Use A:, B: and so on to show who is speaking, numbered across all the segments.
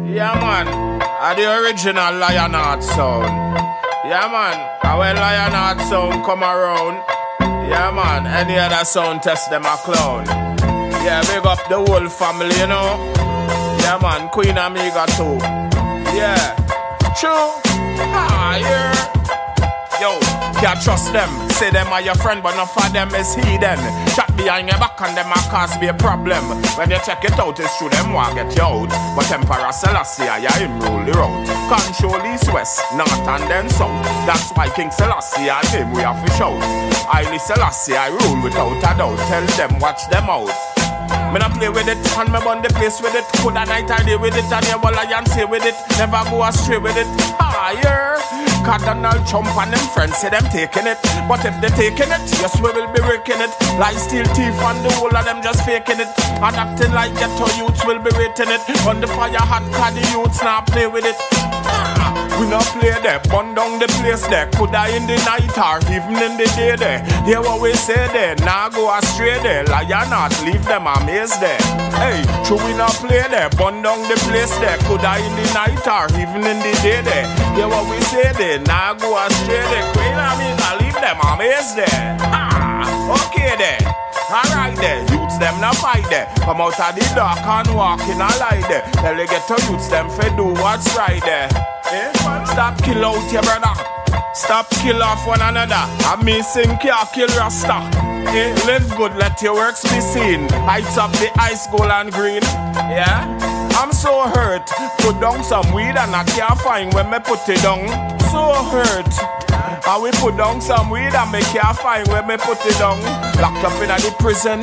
A: Yeah, man. The original Lionheart sound. Yeah, man. When Lionheart sound come around, yeah, man. Any other sound test them a clown. Yeah, big up the whole family, you know. Yeah, man. Queen Amiga too. Yeah. True. Yeah. Yo, can't trust them. Say them are your friend, but not for them is heathen. Chat behind your back and them a cause be a problem. When you check it out, it's true them want get you out. But Emperor Selassie, yeah, him rule the road. Control east, west, north and then south. That's why King Selassie and him we have to shout. Haile Selassie, I rule without a doubt. Tell them, watch them out. Me not play with it, and me burn the place with it. Could a night I day with it, and you will I say with it. Never go astray with it. Higher. Donald Trump and them friends say them taking it. But if they taking it, yes we will be breaking it. Lie, steal, thief and the whole of them just faking it. And acting like ghetto youths will be rating it. On the fire hot cause the youths now play with it. We not play there, burn down the place there. Could I in the night or even in the day there. Hear what we say there, now go astray there. Lionheart, leave them amazed there. Hey, true we not play there, burn down the place there. Could I in the night or even in the day there. Hear what we say there, now go astray there. Queen Amiga, leave them amazed there. Okay there. Alright there, youths them not fight there. Come out of the dark and walk in a light there. Tell they get to youths them for do what's right there. Eh? Stop kill out your brother. Stop kill off one another. I mean sing can't kill Rasta. Eh? Live good, let your works be seen. Heights up the ice, gold and green. Yeah? I'm so hurt. Put down some weed and I can't find when me put it down. So hurt. And we put down some weed and me can't find when me put it down. Locked up in the prison.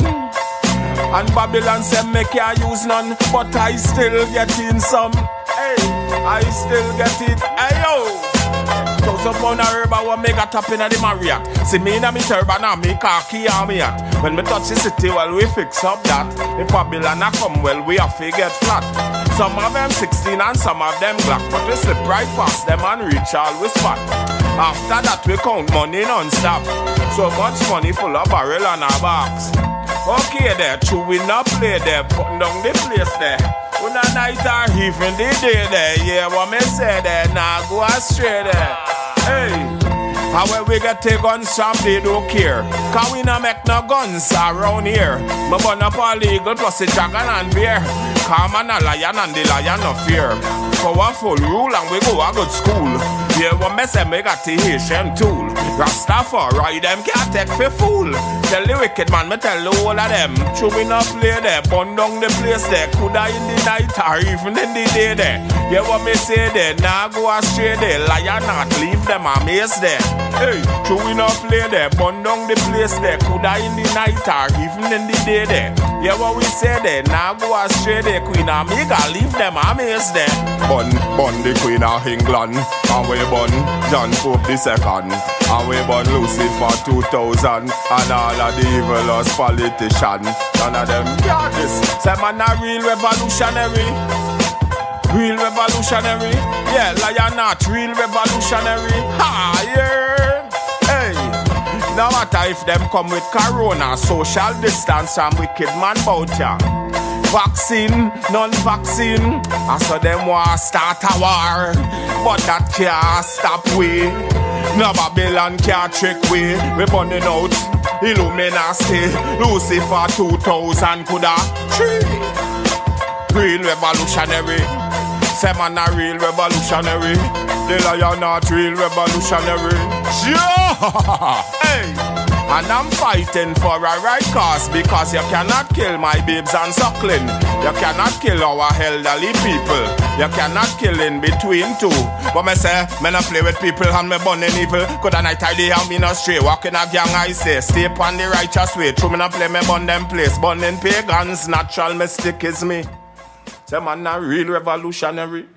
A: And Babylon said me can't use none. But I still get in some. Hey, I still get it. Hey yo. Toss up on a herb I want me got up in the Marriott. See me in a me turban and me khaki and me hat. When me touch the city, well we fix up that. If Babylon a come, well we have to get flat. Some of them 16 and some of them black. But we slip right past them and reach all we spot. After that we count money non-stop. So much money full of barrel and a box. Okay there, true we not play there. Putting down the place there. When the night or even the day there. Yeah, what me say there, now go astray there. Hey, how when we get the guns from they don't care. Cause we not make no guns around here. Me burn up all legal plus the dragon and bear. Calm and a lion and the lion of fear. Powerful rule and we go a good school. Yeah, what me say me got the Haitian tool. Rastafari them can't take for fool. Tell the wicked man, me tell the whole of them. True we not play there, burn down the place there. Could I in the night or even in the day there. Yeah, what me say there, now go astray there. Lionheart, leave them amazed there. Hey, true we not play there, burn down the place there. Could I in the night or even in the day there. Yeah, what we say there, now go astray there. Queen Amiga, leave them amazed there. Bun the Queen of England. And we bun John Pope II. And we bun Lucifer 2000. And all of the evilest politicians. None of them got this. Say man a real revolutionary. Real revolutionary. Yeah, Lionheart, real revolutionary. Ha, yeah. Hey. Now what if them come with corona, social distance and wicked man bout ya? Vaccine, non-vaccine. I saw them want start a war. But that can't stop we. No Babylon can't trick we. We burning out Illuminati. Lucifer 2000 coulda real revolutionary. Say man a real revolutionary. The Lionheart real revolutionary. Yeah. Hey. And I'm fighting for a right cause. Because you cannot kill my babes and suckling. You cannot kill our elderly people. You cannot kill in between two. But me say, me not play with people and me burning evil. Could a night I day and me not stray. Walking a gang I say, stay upon the righteous way. True me not play me burn them place. Burning pagans, natural mystic is me. Say man a real revolutionary.